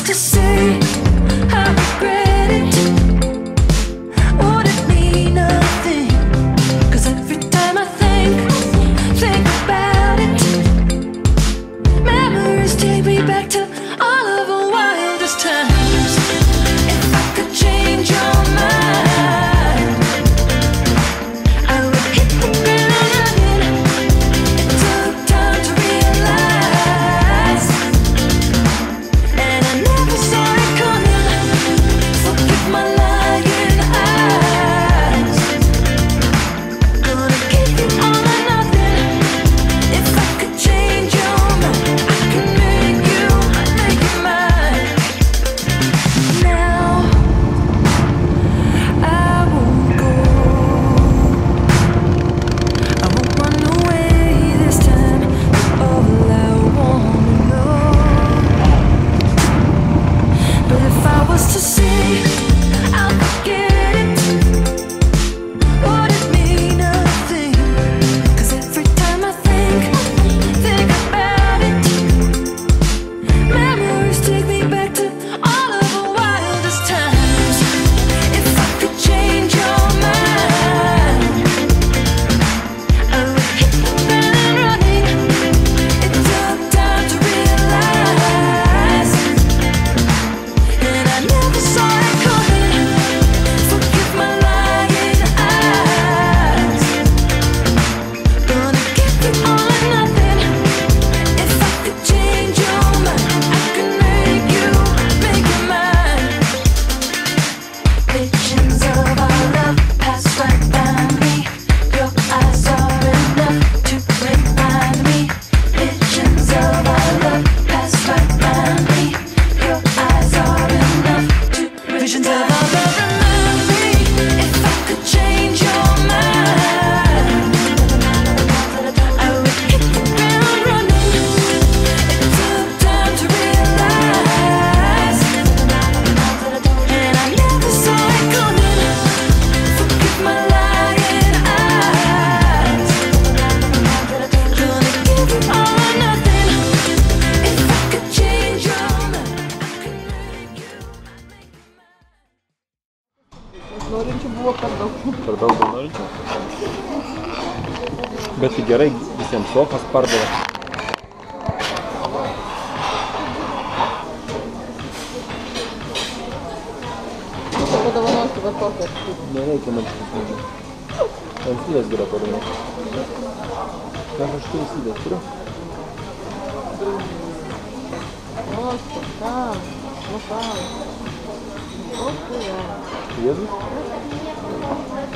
to say I regret it, would it mean nothing? 'Cause every time I think about it, memories take me back to all of our wildest times. If I could change your mind, I would hit the ground running. It took time to realize, and I never saw it coming. Forgive my lying eyes. Gonna give you all or nothing. If I could change your mind, I can make you mine. Now I won't go, I won't run away this time. You're all I wanna know. But if I was to say I'll forget it, would it mean nothing? 'Cause every time I think about it, memories take me back to all of our wildest times. If I could change your mind, I would hit the ground running. It took time to realize, and I never saw it coming. Forgive my lying eyes. Gonna give you all or nothing. If I could change your mind, I could make you mine. Visions of our love pass right by me. Your eyes are enough to remind me. Visions of our love pass right by me. Your eyes are enough to visions of our love remind me. If I could change your mind, I would hit the ground running. It took time to realize, and I never saw it coming. Forgive my lying eyes. Gonna give you all or nothing. If I could change your mind, I could make you mine. Norinčių buvo per daug. Per daug norinčių. Bet tai gerai, visiems sofas pardavė. Padovanosiu va tokią. Nereikia man šitas mažiau. Ant slėdės geriau padovanoti. Ką aš turiu slėdės, turiu? O, tam. Nu, tam. O, tu jau. Jėzus?